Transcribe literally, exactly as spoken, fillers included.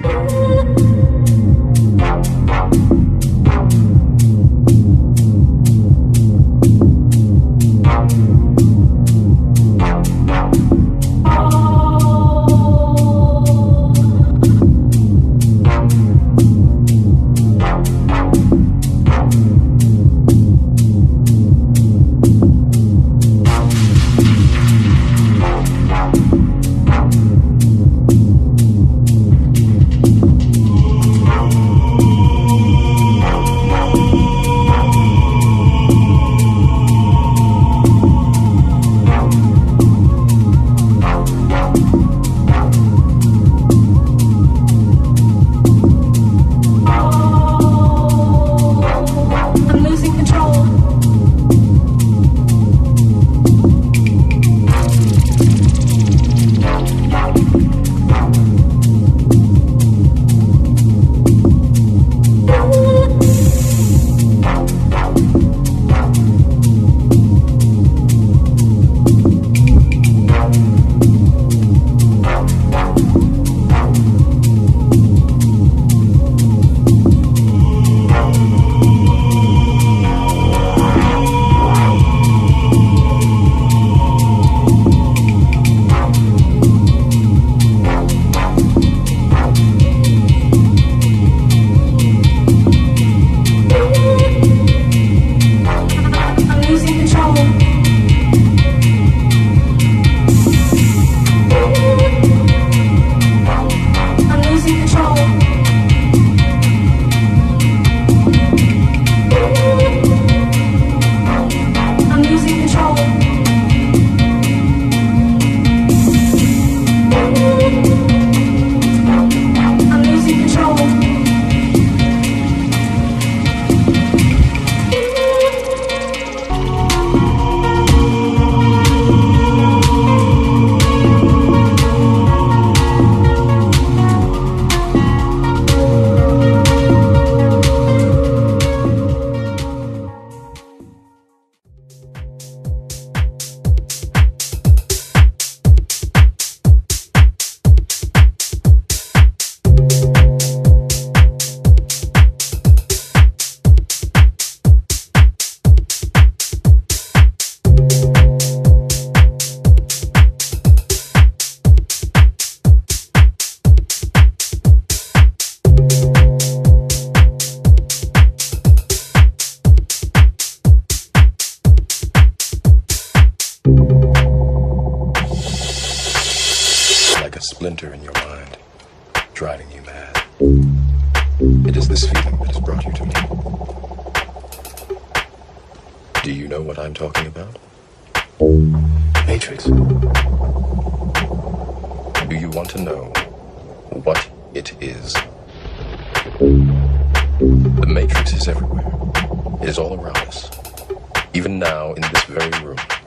splinter in your mind, driving you mad. It is this feeling that has brought you to me. Do you know what I'm talking about? Matrix. Do you want to know what it is? The Matrix is everywhere. It is all around us. Even now, in this very room.